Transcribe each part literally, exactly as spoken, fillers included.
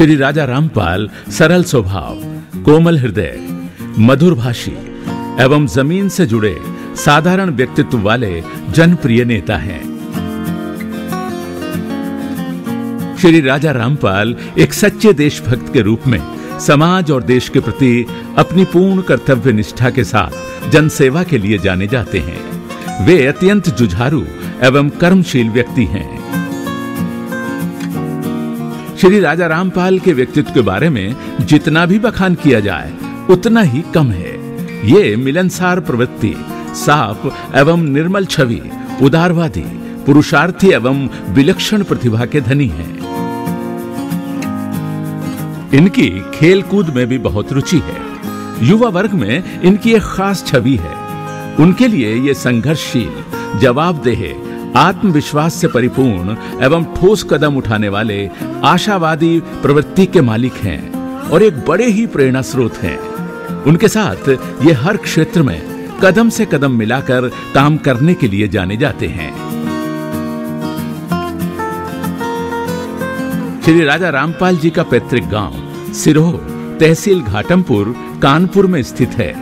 श्री राजा रामपाल सरल स्वभाव, कोमल हृदय, मधुरभाषी एवं जमीन से जुड़े साधारण व्यक्तित्व वाले जनप्रिय नेता हैं। श्री राजा रामपाल एक सच्चे देशभक्त के रूप में समाज और देश के प्रति अपनी पूर्ण कर्तव्य निष्ठा के साथ जनसेवा के लिए जाने जाते हैं। वे अत्यंत जुझारू एवं कर्मशील व्यक्ति हैं। श्री राजा रामपाल के व्यक्तित्व के बारे में जितना भी बखान किया जाए उतना ही कम है। ये मिलनसार प्रवृत्ति, साफ एवं निर्मल छवि, उदारवादी, पुरुषार्थी एवं विलक्षण प्रतिभा के धनी हैं। इनकी खेल कूद में भी बहुत रुचि है। युवा वर्ग में इनकी एक खास छवि है। उनके लिए ये संघर्षशील, जवाबदेह, आत्मविश्वास से परिपूर्ण एवं ठोस कदम उठाने वाले आशावादी प्रवृत्ति के मालिक हैं और एक बड़े ही प्रेरणा स्रोत हैं। उनके साथ ये हर क्षेत्र में कदम से कदम मिलाकर काम करने के लिए जाने जाते हैं। श्री राजा रामपाल जी का पैतृक गांव सिरोह, तहसील घाटमपुर, कानपुर में स्थित है।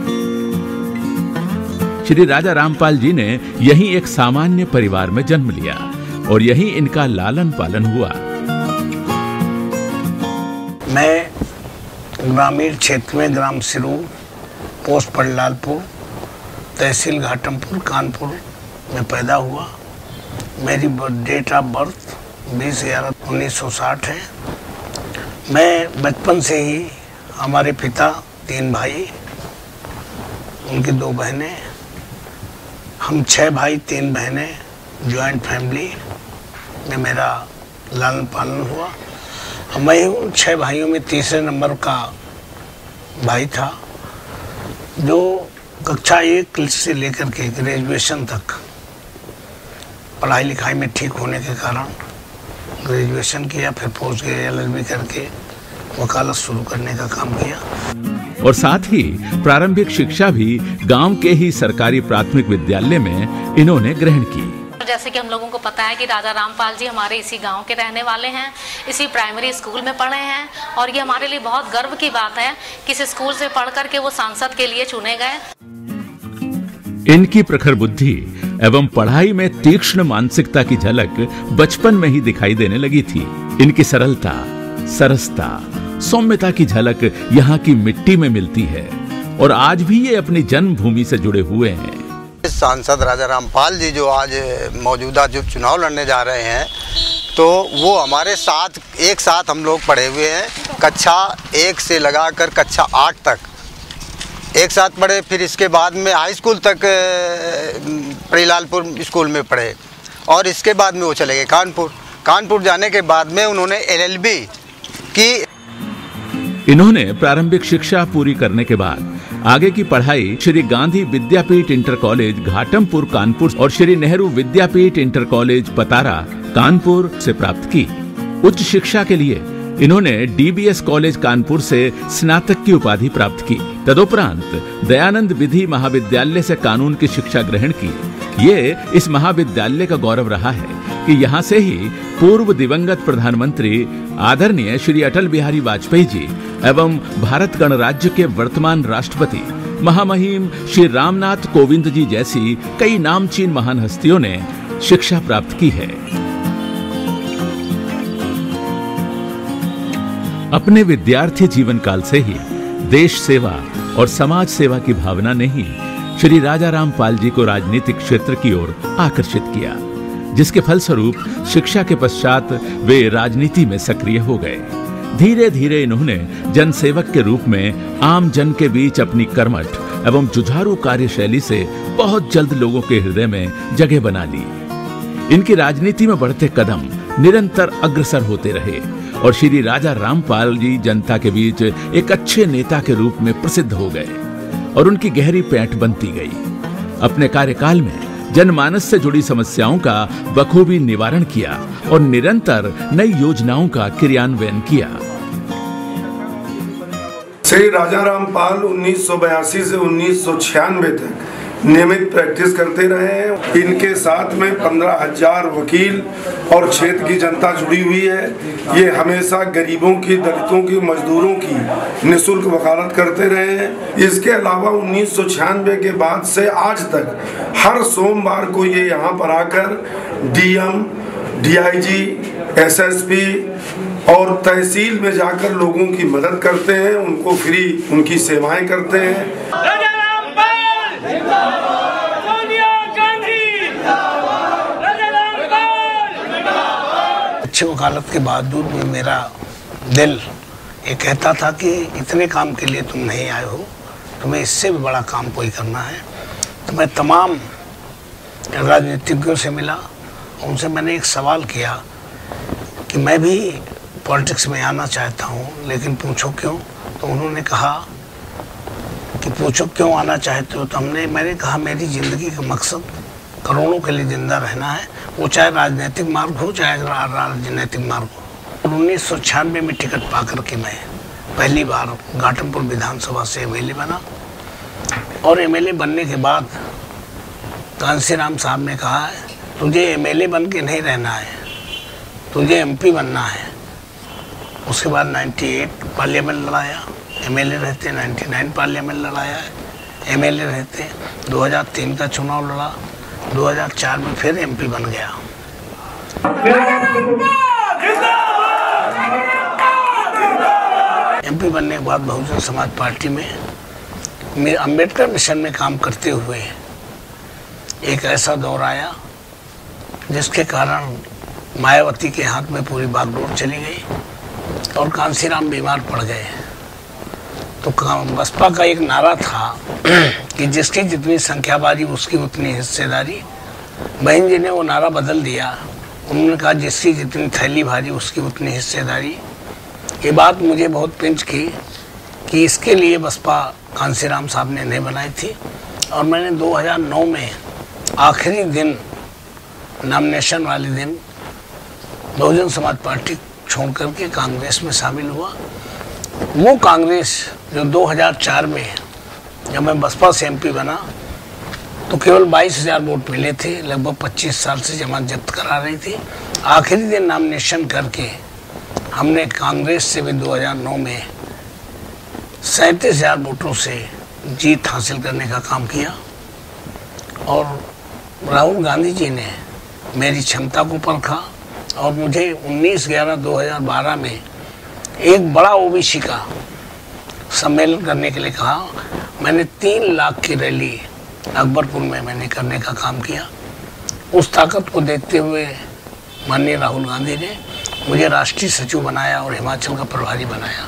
श्री राजा रामपाल जी ने यहीं एक सामान्य परिवार में जन्म लिया और यहीं इनका लालन पालन हुआ। मैं ग्रामीण क्षेत्र में ग्राम सिरोह, पोस्ट पड़लालपुर, तहसील घाटमपुर, कानपुर में पैदा हुआ। मेरी डेट ऑफ बर्थ बीस ग्यारह उन्नीस सौ साठ है। मैं बचपन से ही, हमारे पिता तीन भाई, उनकी दो बहनें, हम छह भाई तीन बहनें, जॉइंट फैमिली में मेरा लालन पालन हुआ। मैं उन छह भाइयों में तीसरे नंबर का भाई था, जो कक्षा एक से लेकर के ग्रेजुएशन तक पढ़ाई लिखाई में ठीक होने के कारण ग्रेजुएशन किया, फिर पोस्ट एलएलबी करके वकालत शुरू करने का काम किया। और साथ ही प्रारंभिक शिक्षा भी गांव के ही सरकारी प्राथमिक विद्यालय में इन्होंने ग्रहण की। जैसे कि हम लोगों को पता है कि राजा रामपाल जी हमारे इसी गांव के रहने वाले हैं, इसी प्राइमरी स्कूल में पढ़े हैं और ये हमारे लिए बहुत गर्व की बात है कि इस स्कूल से पढ़ करके वो सांसद के लिए चुने गए। इनकी प्रखर बुद्धि एवं पढ़ाई में तीक्ष्ण मानसिकता की झलक बचपन में ही दिखाई देने लगी थी। इनकी सरलता, सरसता, सौम्यता की झलक यहाँ की मिट्टी में मिलती है और आज भी ये अपनी जन्मभूमि से जुड़े हुए हैं। सांसद राजा रामपाल जी जो आज मौजूदा जो चुनाव लड़ने जा रहे हैं, तो वो हमारे साथ एक साथ हम लोग पढ़े हुए हैं। कक्षा एक से लगाकर कक्षा आठ तक एक साथ पढ़े, फिर इसके बाद में हाई स्कूल तक परिलालपुर स्कूल में पढ़े और इसके बाद में वो चले गए कानपुर। कानपुर जाने के बाद में उन्होंने एलएलबी की। इन्होंने प्रारंभिक शिक्षा पूरी करने के बाद आगे की पढ़ाई श्री गांधी विद्यापीठ इंटर कॉलेज घाटमपुर कानपुर और श्री नेहरू विद्यापीठ इंटर कॉलेज पतारा कानपुर से प्राप्त की। उच्च शिक्षा के लिए इन्होंने डीबीएस कॉलेज कानपुर से स्नातक की उपाधि प्राप्त की। तदुपरांत दयानंद विधि महाविद्यालय से कानून की शिक्षा ग्रहण की। ये इस महाविद्यालय का गौरव रहा है कि यहाँ से ही पूर्व दिवंगत प्रधानमंत्री आदरणीय श्री अटल बिहारी वाजपेयी जी एवं भारत गणराज्य के वर्तमान राष्ट्रपति महामहिम श्री रामनाथ कोविंद जी जैसी कई नामचीन महान हस्तियों ने शिक्षा प्राप्त की है। अपने विद्यार्थी जीवन काल से ही देश सेवा और समाज सेवा की भावना ने ही श्री राजा रामपाल जी को राजनीतिक क्षेत्र की ओर आकर्षित किया, जिसके फलस्वरूप शिक्षा के पश्चात वे राजनीति में सक्रिय हो गए। धीरे धीरे इन्होंने जनसेवक के रूप में आम जन के बीच अपनी कर्मठ एवं जुझारू कार्यशैली से बहुत जल्द लोगों के हृदय में जगह बना ली। इनकी राजनीति में बढ़ते कदम निरंतर अग्रसर होते रहे और श्री राजा रामपाल जी जनता के बीच एक अच्छे नेता के रूप में प्रसिद्ध हो गए और उनकी गहरी पैठ बनती गई। अपने कार्यकाल में जनमानस से जुड़ी समस्याओं का बखूबी निवारण किया और निरंतर नई योजनाओं का क्रियान्वयन किया। श्री राजा रामपाल उन्नीस सौ बयासी से उन्नीस सौ छियानवे तक नियमित प्रैक्टिस करते रहे हैं। इनके साथ में पंद्रह हजार वकील और क्षेत्र की जनता जुड़ी हुई है। ये हमेशा गरीबों की, दलितों की, मजदूरों की निःशुल्क वकालत करते रहे हैं। इसके अलावा उन्नीस सौ छियानवे के बाद से आज तक हर सोमवार को ये यहाँ पर आकर डीएम, डीआईजी, एसएसपी और तहसील में जाकर लोगों की मदद करते हैं, उनको फ्री उनकी सेवाएं करते हैं। अच्छी वकालत के बावजूद भी मेरा दिल ये कहता था कि इतने काम के लिए तुम नहीं आए हो, तुम्हें इससे भी बड़ा काम कोई करना है। तो मैं तमाम राजनीतिज्ञों से मिला, उनसे मैंने एक सवाल किया कि मैं भी पॉलिटिक्स में आना चाहता हूँ, लेकिन पूछो क्यों। तो उन्होंने कहा कि पूछो क्यों आना चाहते हो। तो हमने मैंने कहा मेरी ज़िंदगी का मकसद करोड़ों के लिए ज़िंदा रहना है, वो चाहे राजनीतिक मार्ग हो चाहे राजनीतिक मार्ग हो। उन्नीस सौ छियानवे में टिकट पा कर के मैं पहली बार घाटमपुर विधानसभा से एमएलए बना और एमएलए बनने के बाद कांसीराम साहब ने कहा है तुझे एमएलए बन के नहीं रहना है, तुझे एमपी बनना है। उसके बाद अट्ठानवे पार्लियामेंट लड़ाया, एमएलए रहते निन्यानवे पार्लियामेंट लड़ाया, एमएलए रहते दो हज़ार तीन का चुनाव लड़ा, दो हज़ार चार में फिर एमपी बन गया। एमपी बनने के बाद बहुजन समाज पार्टी में मेरे अंबेडकर मिशन में काम करते हुए एक ऐसा दौर आया जिसके कारण मायावती के हाथ में पूरी बागडोर चली गई और कांसीराम बीमार पड़ गए। तो बसपा का एक नारा था कि जिसकी जितनी संख्या बारी उसकी उतनी हिस्सेदारी। बहन जी ने वो नारा बदल दिया, उन्होंने कहा जिसकी जितनी थैली भारी उसकी उतनी हिस्सेदारी। ये बात मुझे बहुत पिंच की कि इसके लिए बसपा कांसीराम साहब ने नहीं बनाई थी। और मैंने दो हज़ार नौ में आखिरी दिन नॉमिनेशन वाले दिन बहुजन समाज पार्टी छोड़ करके कांग्रेस में शामिल हुआ। वो कांग्रेस जो दो हज़ार चार में जब मैं बसपा से एमपी बना तो केवल बाईस हज़ार वोट मिले थे, लगभग पच्चीस साल से जमात जब्त करा रही थी। आखिरी दिन नॉमिनेशन करके हमने कांग्रेस से भी दो हज़ार नौ में सैंतीस हज़ार वोटों से जीत हासिल करने का काम किया। और राहुल गांधी जी ने मेरी क्षमता को परखा और मुझे उन्नीस ग्यारह दो हज़ार बारह में एक बड़ा ओबीसी का सम्मेलन करने के लिए कहा। मैंने तीन लाख की रैली अकबरपुर में मैंने करने का काम किया। उस ताकत को देखते हुए माननीय राहुल गांधी ने मुझे राष्ट्रीय सचिव बनाया और हिमाचल का प्रभारी बनाया।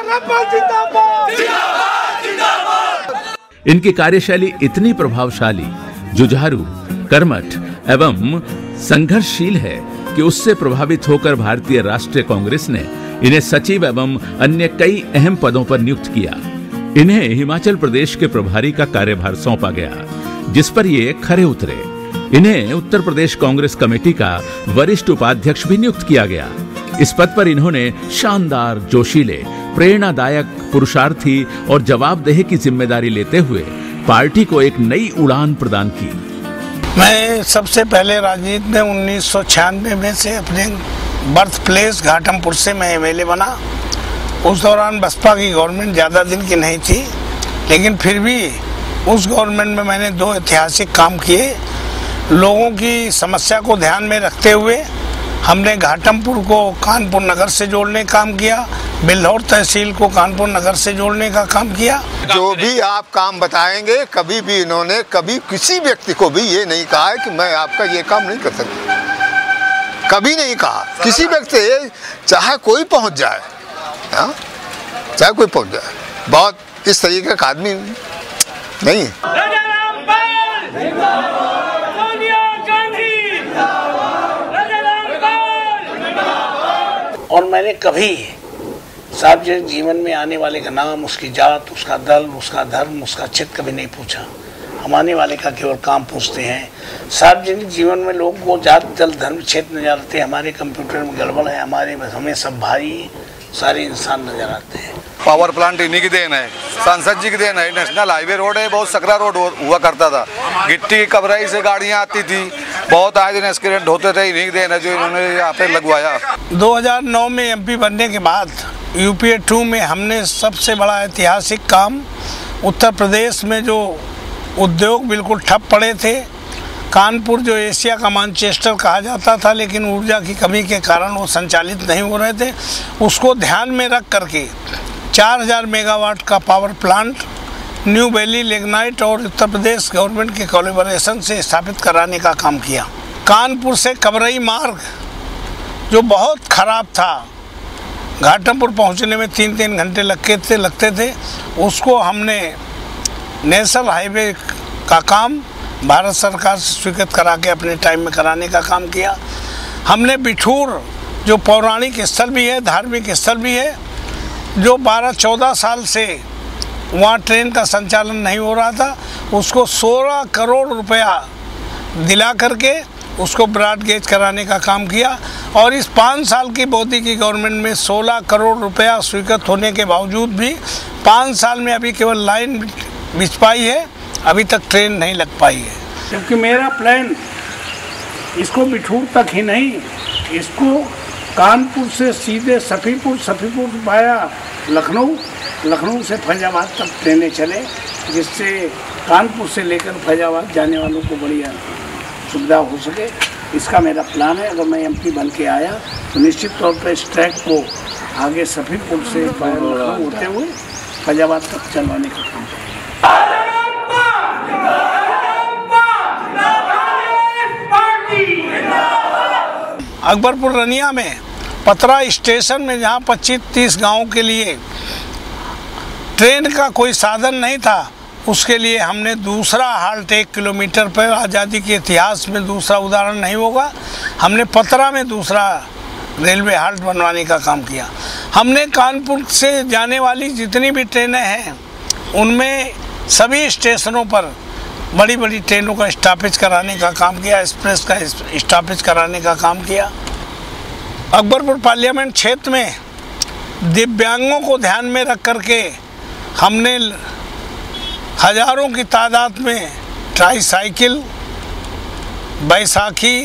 इनकी कार्यशैली इतनी प्रभावशाली, जुझारू, कर्मठ एवं संघर्षशील है कि उससे प्रभावित होकर भारतीय राष्ट्रीय कांग्रेस ने इन्हें सचिव एवं अन्य कई अहम पदों पर नियुक्त किया। इन्हें हिमाचल प्रदेश के प्रभारी का कार्यभार सौंपा गया, जिस पर ये खरे उतरे। इन्हें उत्तर प्रदेश कांग्रेस कमेटी का वरिष्ठ उपाध्यक्ष भी नियुक्त किया गया। इस पद पर इन्होंने शानदार, जोशीले, प्रेरणादायक, पुरुषार्थी और जवाबदेही की जिम्मेदारी लेते हुए पार्टी को एक नई उड़ान प्रदान की। मैं सबसे पहले राजनीति में उन्नीस सौ छियानवे में से अपने बर्थ प्लेस घाटमपुर से मैं एमएलए बना। उस दौरान बसपा की गवर्नमेंट ज़्यादा दिन की नहीं थी, लेकिन फिर भी उस गवर्नमेंट में मैंने दो ऐतिहासिक काम किए। लोगों की समस्या को ध्यान में रखते हुए हमने घाटमपुर को कानपुर नगर से जोड़ने का काम किया, बिल्हौर तहसील को कानपुर नगर से जोड़ने का काम किया। जो भी आप काम बताएंगे, कभी भी इन्होंने कभी किसी व्यक्ति को भी ये नहीं कहा है कि मैं आपका ये काम नहीं कर सकता, कभी नहीं कहा। किसी व्यक्ति चाहे कोई पहुंच जाए, हाँ? चाहे कोई पहुंच जाए, बहुत इस तरीके का आदमी नहीं। और मैंने कभी सार्वजनिक जीवन में आने वाले का नाम, उसकी जात, उसका दल, उसका धर्म, उसका क्षेत्र कभी नहीं पूछा। हम आने वाले का केवल काम पूछते हैं। सार्वजनिक जीवन में लोगों को जात, दल, धर्म, क्षेत्र नहीं जानते। हमारे कंप्यूटर में गड़बड़ है, हमारे हमें सब भाई सारे इंसान नजर आते हैं। पावर प्लांट इन्हीं की देन है, सांसद जी की देन है। नेशनल हाईवे रोड है, बहुत सकरा रोड हुआ करता था, गिट्टी कबराई से गाड़ियां आती थी, बहुत आए दिन एक्सीडेंट होते थे। इन्हीं की देन है जो इन्होंने यहाँ पे लगवाया। दो हज़ार नौ में एमपी बनने के बाद यूपी टू में हमने सबसे बड़ा ऐतिहासिक काम, उत्तर प्रदेश में जो उद्योग बिल्कुल ठप पड़े थे, कानपुर जो एशिया का मैनचेस्टर कहा जाता था लेकिन ऊर्जा की कमी के कारण वो संचालित नहीं हो रहे थे, उसको ध्यान में रख करके चार हज़ार मेगावाट का power plant Neyveli lignite और उत्तर प्रदेश गवर्नमेंट के कोलैबोरेशन से स्थापित कराने का काम किया। कानपुर से कबरई मार्ग जो बहुत ख़राब था, घाटमपुर पहुंचने में तीन तीन घंटे लगते थे लगते थे उसको हमने नेशनल हाईवे का काम भारत सरकार से स्वीकृत करा के अपने टाइम में कराने का काम किया। हमने बिठूर जो पौराणिक स्थल भी है, धार्मिक स्थल भी है, जो बारह चौदह साल से वहाँ ट्रेन का संचालन नहीं हो रहा था, उसको सोलह करोड़ रुपया दिला करके उसको ब्रॉड गेज कराने का काम किया। और इस पाँच साल की मोदी की गवर्नमेंट में सोलह करोड़ रुपया स्वीकृत होने के बावजूद भी पाँच साल में अभी केवल लाइन बिछ पाई है, अभी तक ट्रेन नहीं लग पाई है। क्योंकि मेरा प्लान इसको बिठूर तक ही नहीं, इसको कानपुर से सीधे सफीपुर, सफीपुर पाया लखनऊ, लखनऊ से फैजाबाद तक ट्रेनें चले, जिससे कानपुर से लेकर फैजाबाद जाने वालों को बड़ी सुविधा हो सके। इसका मेरा प्लान है। अगर मैं एमपी बन के आया तो निश्चित तौर पर इस ट्रैक को आगे सफीपुर से लखनऊ होते हुए फैजाबाद तक चलवाने का काम करेंगे। अकबरपुर रनिया में पतरा स्टेशन में जहाँ पच्चीस तीस गाँव के लिए ट्रेन का कोई साधन नहीं था, उसके लिए हमने दूसरा हाल्ट एक किलोमीटर पर, आज़ादी के इतिहास में दूसरा उदाहरण नहीं होगा, हमने पतरा में दूसरा रेलवे हाल्ट बनवाने का काम किया। हमने कानपुर से जाने वाली जितनी भी ट्रेनें हैं उनमें सभी स्टेशनों पर बड़ी बड़ी ट्रेनों का स्टॉपेज कराने का काम किया, एक्सप्रेस का स्टॉपेज कराने का काम किया। अकबरपुर पार्लियामेंट क्षेत्र में दिव्यांगों को ध्यान में रख करके हमने हजारों की तादाद में ट्राई साइकिल, बैसाखी,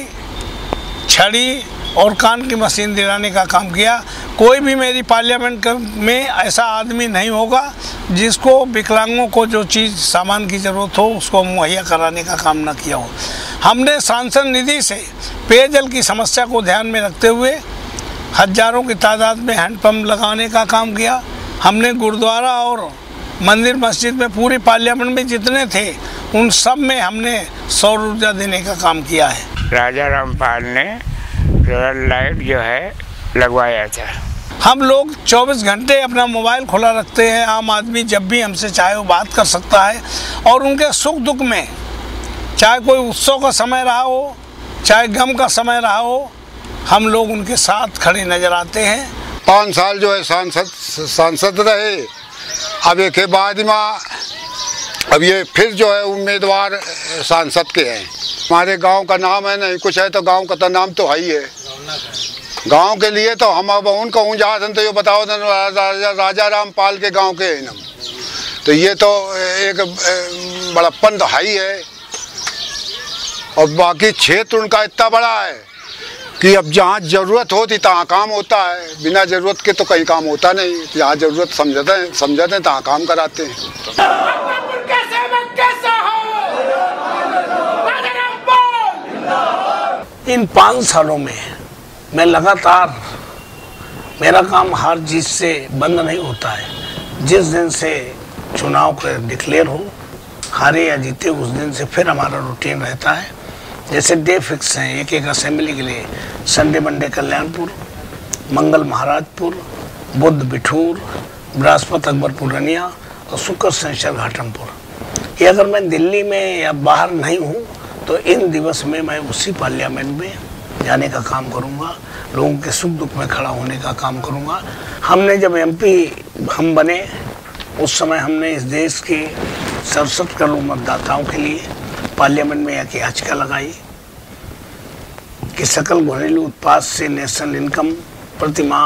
छड़ी और कान की मशीन दिलाने का काम किया। कोई भी मेरी पार्लियामेंट में ऐसा आदमी नहीं होगा जिसको विकलांगों को जो चीज़ सामान की ज़रूरत हो उसको मुहैया कराने का काम न किया हो। हमने सांसद निधि से पेयजल की समस्या को ध्यान में रखते हुए हजारों की तादाद में हैंडपम्प लगाने का काम किया। हमने गुरुद्वारा और मंदिर मस्जिद में पूरी पार्लियामेंट में जितने थे उन सब में हमने सौर ऊर्जा देने का काम किया है। राजाराम पाल ने सोलर लाइट जो है लगवाया था। हम लोग चौबीस घंटे अपना मोबाइल खुला रखते हैं, आम आदमी जब भी हमसे चाहे वो बात कर सकता है और उनके सुख दुख में, चाहे कोई उत्सव का समय रहा हो चाहे गम का समय रहा हो, हम लोग उनके साथ खड़े नजर आते हैं। पाँच साल जो है सांसद सांसद रहे, अब एक के बाद में अब ये फिर जो है उम्मीदवार सांसद के हैं। हमारे गांव का नाम है नहीं कुछ है तो गांव का तो नाम तो है ही है। गांव के लिए तो हम अब उन कहूँ जहाँ तो ये बताओ राजा राजाराम पाल के गांव के हैं ना, तो ये तो एक बड़प्पन तो है ही है। और बाकी क्षेत्र उनका इतना बड़ा है कि अब जहाँ ज़रूरत होती तहाँ काम होता है, बिना ज़रूरत के तो कहीं काम होता नहीं। जहाँ ज़रूरत समझते हैं समझते हैं तहाँ काम कराते हैं। इन पाँच सालों में मैं लगातार, मेरा काम हार जीत से बंद नहीं होता है। जिस दिन से चुनाव का डिक्लेयर हो, हारे या जीते, उस दिन से फिर हमारा रूटीन रहता है। जैसे डे फिक्स हैं एक एक असेंबली के लिए, संडे मंडे कल्याणपुर, मंगल महाराजपुर, बुध बिठूर, बृहस्पति अकबरपुर रनिया और शुक्र शनिचर घाटमपुर। ये अगर मैं दिल्ली में या बाहर नहीं हूँ तो इन दिवस में मैं उसी पार्लियामेंट में जाने का काम करूँगा, लोगों के सुख दुख में खड़ा होने का काम करूँगा। हमने जब एमपी हम बने उस समय हमने इस देश के सड़सठ करोड़ मतदाताओं के लिए पार्लियामेंट में एक याचिका लगाई कि सकल घरेलू उत्पाद से नेशनल इनकम प्रति माह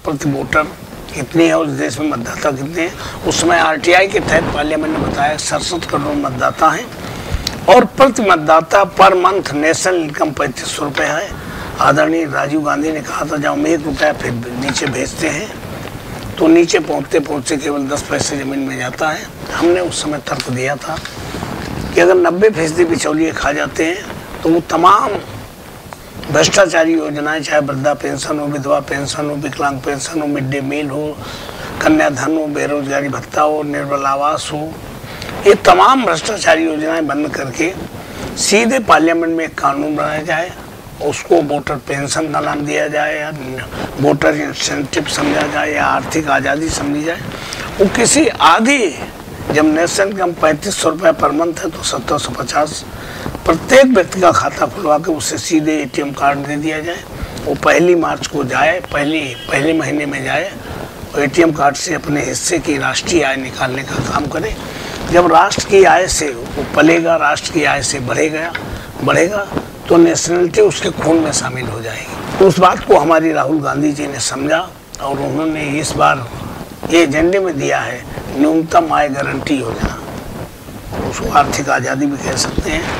प्रति वोटर कितनी है, उस देश में मतदाता कितने हैं। उस समय आरटीआई के तहत पार्लियामेंट ने बताया सड़सठ करोड़ मतदाता हैं और प्रति मतदाता पर मंथ नेशनल इनकम पैंतीस सौ रुपये है। आदरणीय राजीव गांधी ने कहा था जब एक रुपया फिर नीचे भेजते हैं तो नीचे पहुंचते पहुंचते केवल दस पैसे ज़मीन में जाता है। हमने उस समय तर्क दिया था कि अगर नब्बे फीसदी बिचौलिए खा जाते हैं तो वो तमाम भ्रष्टाचारी योजनाएं, चाहे वृद्धा पेंशन हो, विधवा पेंशन हो, विकलांग पेंशन हो, मिड डे मील हो, कन्याधन हो, बेरोजगारी भत्ता हो, निर्बल आवास हो, ये तमाम भ्रष्टाचारी योजनाएं बंद करके सीधे पार्लियामेंट में एक कानून बनाया जाए, उसको वोटर पेंशन का नाम दिया जाए या वोटर इंसेंटिव समझा जाए या आर्थिक आज़ादी समझी जाए। वो किसी आदि जब नेशनल इनकम पैंतीस सौ रुपये पर मंथ है तो सत्तर सौ पचास प्रत्येक व्यक्ति का खाता खुलवा के उससे सीधे एटीएम कार्ड दे दिया जाए। वो पहली मार्च को जाए, पहली पहले महीने में जाए और एटीएम कार्ड से अपने हिस्से की राष्ट्रीय आय निकालने का काम करे। जब राष्ट्र की आय से वो पलेगा, राष्ट्र की आय से बढ़ेगा बढ़ेगा तो नेशनलिटी उसके खून में शामिल हो जाएगी। तो उस बात को हमारी राहुल गांधी जी ने समझा और उन्होंने इस बार ये एजेंडे में दिया है न्यूनतम आय गारंटी योजना, उसको आर्थिक आज़ादी भी कह सकते हैं।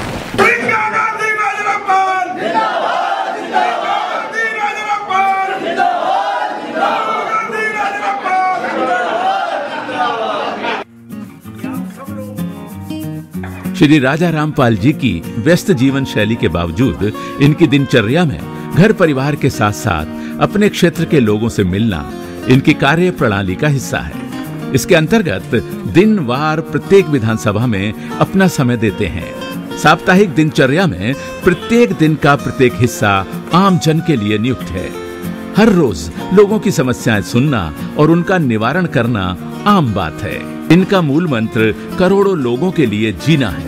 श्री राजाराम पाल जी की व्यस्त जीवन शैली के बावजूद इनकी दिनचर्या में घर परिवार के साथ साथ अपने क्षेत्र के लोगों से मिलना इनकी कार्य प्रणाली का हिस्सा है। इसके अंतर्गत दिन वार प्रत्येक विधानसभा में अपना समय देते हैं। साप्ताहिक दिनचर्या में प्रत्येक दिन का प्रत्येक हिस्सा आम जन के लिए नियुक्त है। हर रोज लोगों की समस्याएं सुनना और उनका निवारण करना आम बात है। इनका मूल मंत्र करोड़ों लोगों के लिए जीना है।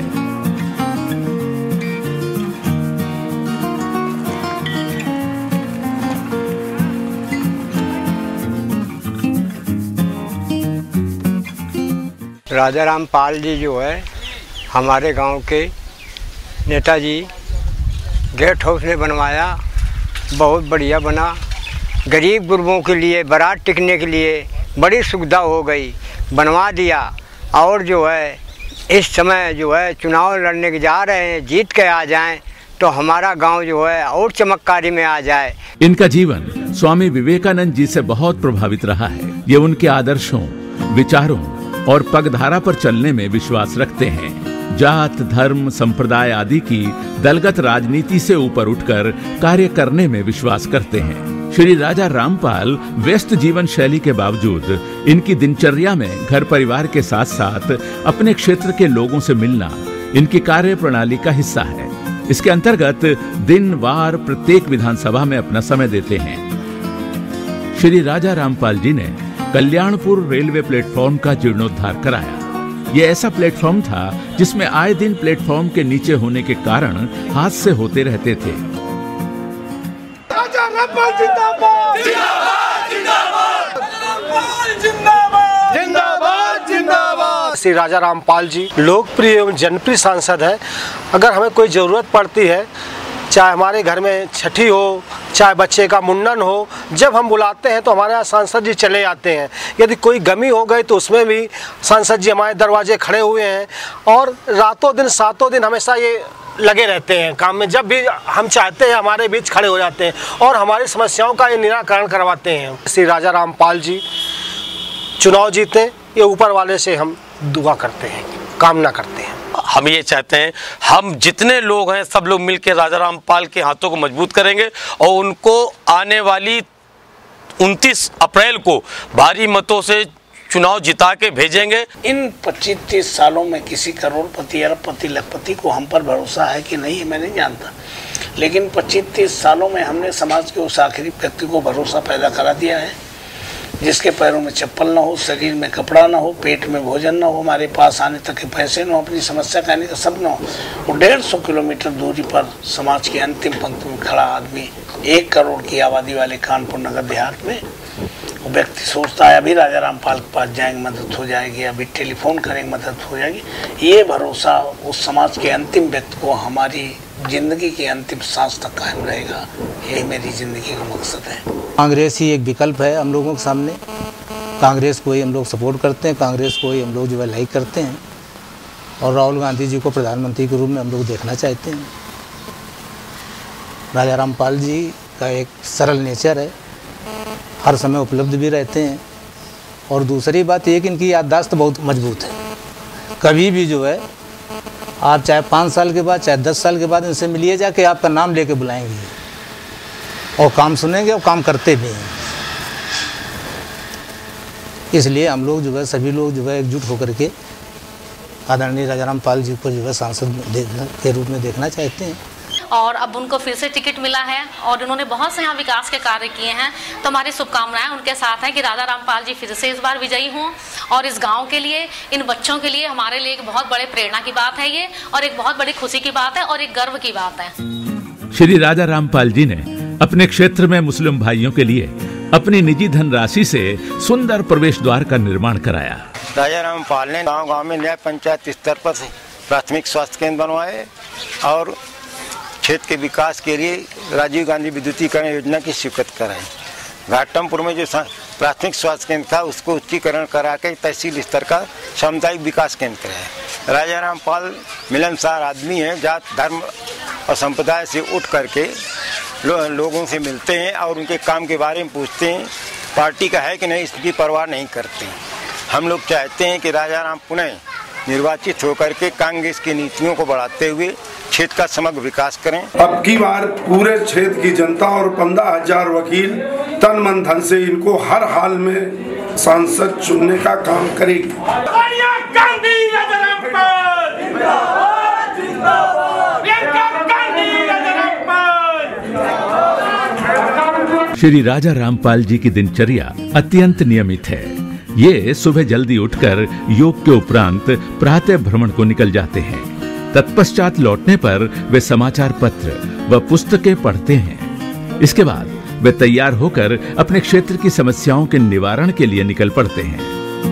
राजाराम पाल जी जो है हमारे गांव के नेताजी, गेस्ट हाउस ने बनवाया, बहुत बढ़िया बना। गरीब गुरबों के लिए बारात टिकने के लिए बड़ी सुविधा हो गई, बनवा दिया। और जो है इस समय जो है चुनाव लड़ने के जा रहे हैं, जीत के आ जाएं तो हमारा गांव जो है और चमत्कारी में आ जाए। इनका जीवन स्वामी विवेकानंद जी से बहुत प्रभावित रहा है। ये उनके आदर्शों, विचारों और पगधारा पर चलने में विश्वास रखते हैं। जात, धर्म, संप्रदाय आदि की दलगत राजनीति से ऊपर उठकर कार्य करने में विश्वास करते हैं। श्री राजा रामपाल व्यस्त जीवन शैली के बावजूद इनकी दिनचर्या में घर परिवार के साथ साथ अपने क्षेत्र के लोगों से मिलना इनकी कार्य प्रणाली का हिस्सा है। इसके अंतर्गत दिन वार प्रत्येक विधानसभा में अपना समय देते हैं। श्री राजा रामपाल जी ने कल्याणपुर रेलवे प्लेटफॉर्म का जीर्णोद्धार कराया। यह ऐसा प्लेटफॉर्म था जिसमें आए दिन प्लेटफॉर्म के नीचे होने के कारण हादसे होते रहते थे। श्री राजाराम पाल जी लोकप्रिय एवं जनप्रिय सांसद हैं। अगर हमें कोई ज़रूरत पड़ती है, चाहे हमारे घर में छठी हो, चाहे बच्चे का मुंडन हो, जब हम बुलाते हैं तो हमारे यहाँ सांसद जी चले आते हैं। यदि कोई गमी हो गई तो उसमें भी सांसद जी हमारे दरवाजे खड़े हुए हैं और रातों दिन सातों दिन हमेशा ये लगे रहते हैं काम में। जब भी हम चाहते हैं हमारे बीच खड़े हो जाते हैं और हमारी समस्याओं का ये निराकरण करवाते हैं। श्री राजाराम पाल जी चुनाव जीते, ये ऊपर वाले से हम दुआ करते हैं, कामना करते हैं। हम ये चाहते हैं हम जितने लोग हैं सब लोग मिलकर राजाराम पाल के हाथों को मजबूत करेंगे और उनको आने वाली उनतीस अप्रैल को भारी मतों से चुनाव जिता के भेजेंगे। इन पच्चीस तीस सालों में किसी करोड़पति, अरबपति, लखपति को हम पर भरोसा है कि नहीं, मैं नहीं जानता, लेकिन पच्चीस तीस सालों में हमने समाज के उस आखिरी व्यक्ति को भरोसा पैदा करा दिया है जिसके पैरों में चप्पल ना हो, शरीर में कपड़ा ना हो, पेट में भोजन ना हो, हमारे पास आने तक के पैसे ना हो, अपनी समस्या कहने का सब ना हो। वो डेढ़ सौ किलोमीटर दूरी पर समाज की अंतिम पंक्ति में खड़ा आदमी, एक करोड़ की आबादी वाले कानपुर नगर देहात में, वो व्यक्ति सोचता है अभी राजाराम पाल के पास जाएंगे मदद हो जाएगी, अभी टेलीफोन करेंगे मदद हो जाएगी। ये भरोसा उस समाज के अंतिम व्यक्ति को हमारी जिंदगी की अंतिम सांस तक कायम रहेगा। यही मेरी जिंदगी का मकसद है। कांग्रेस ही एक विकल्प है हम लोगों के सामने। कांग्रेस को ही हम लोग सपोर्ट करते हैं, कांग्रेस को ही हम लोग जो है लाइक करते हैं और राहुल गांधी जी को प्रधानमंत्री के रूप में हम लोग देखना चाहते हैं। राजाराम पाल जी का एक सरल नेचर है, हर समय उपलब्ध भी रहते हैं और दूसरी बात ये कि इनकी याददाश्त बहुत मजबूत है। कभी भी जो है आप चाहे पाँच साल के बाद चाहे दस साल के बाद इनसे मिलिए जाके आपका नाम लेके बुलाएंगे और काम सुनेंगे और काम करते भी हैं। इसलिए हम लोग जो है सभी लोग जो है एकजुट होकर के आदरणीय राजाराम पाल जी को जो है सांसद के रूप में देखना चाहते हैं। और अब उनको फिर से टिकट मिला है और उन्होंने बहुत से यहाँ विकास के कार्य किए हैं, तो हमारी शुभकामनाएं उनके साथ हैं कि राजाराम पाल जी फिर से इस बार विजयी हों। और इस गांव के लिए, इन बच्चों के लिए हमारे लिए एक बहुत बड़े प्रेरणा की बात है ये, और एक बहुत बड़ी खुशी की बात है और एक गर्व की बात है। श्री राजाराम पाल जी ने अपने क्षेत्र में मुस्लिम भाइयों के लिए अपनी निजी धनराशि से सुंदर प्रवेश द्वार का निर्माण कराया। राजाराम पाल ने गाँव गाँव में न्याय पंचायत स्तर पर प्राथमिक स्वास्थ्य केंद्र बनवाए और क्षेत्र के विकास के लिए राजीव गांधी विद्युतीकरण योजना की स्वीकृत कराई। घाटमपुर में जो प्राथमिक स्वास्थ्य केंद्र था उसको उच्चीकरण करा के तहसील स्तर का सामुदायिक विकास केंद्र कराया। राजाराम पाल मिलनसार आदमी हैं, जात धर्म और संप्रदाय से उठ करके लो, लोगों से मिलते हैं और उनके काम के बारे में पूछते हैं। पार्टी का है कि नहीं इसकी परवाह नहीं करते। हम लोग चाहते हैं कि राजाराम पुनः निर्वाचित होकर के कांग्रेस की नीतियों को बढ़ाते हुए क्षेत्र का समग्र विकास करें। अब की बार पूरे क्षेत्र की जनता और पंद्रह हजार वकील तन मन धन से इनको हर हाल में सांसद चुनने का काम करेगी। श्री राजाराम पाल जी की दिनचर्या अत्यंत नियमित है। ये सुबह जल्दी उठकर योग के उपरांत प्रातः भ्रमण को निकल जाते हैं। तत्पश्चात लौटने पर वे समाचार पत्र व पुस्तकें पढ़ते हैं। इसके बाद वे तैयार होकर अपने क्षेत्र की समस्याओं के निवारण के लिए निकल पड़ते हैं।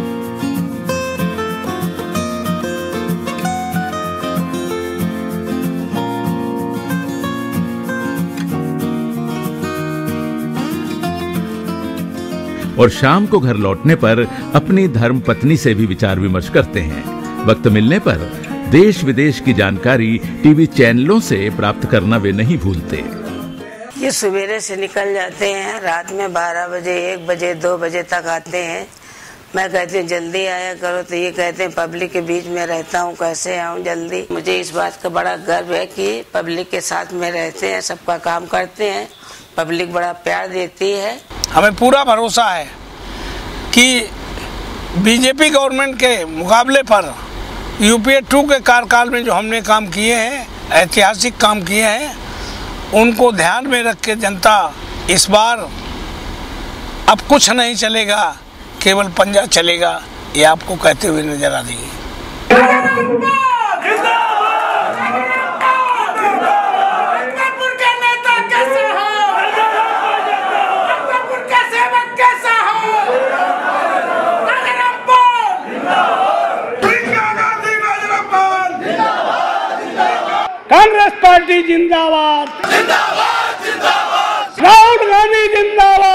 और शाम को घर लौटने पर अपनी धर्म पत्नी से भी विचार विमर्श करते हैं। वक्त मिलने पर देश विदेश की जानकारी टीवी चैनलों से प्राप्त करना वे नहीं भूलते। ये सवेरे से निकल जाते हैं, रात में बारह बजे, एक बजे, दो बजे तक आते हैं। मैं कहती हूँ जल्दी आया करो, तो ये कहते हैं पब्लिक के बीच में रहता हूँ, कैसे आऊँ जल्दी। मुझे इस बात का बड़ा गर्व है कि पब्लिक के साथ में रहते हैं, सबका काम करते हैं, पब्लिक बड़ा प्यार देती है। हमें पूरा भरोसा है कि बीजेपी गवर्नमेंट के मुकाबले पर यूपीए टू के कार्यकाल में जो हमने काम किए हैं, ऐतिहासिक काम किए हैं, उनको ध्यान में रख के जनता इस बार अब कुछ नहीं चलेगा, केवल पंजा चलेगा, ये आपको कहते हुए नजर आ देगी। कांग्रेस पार्टी जिंदाबाद, जिंदाबाद, जिंदाबाद। राहुल गांधी जिंदाबाद।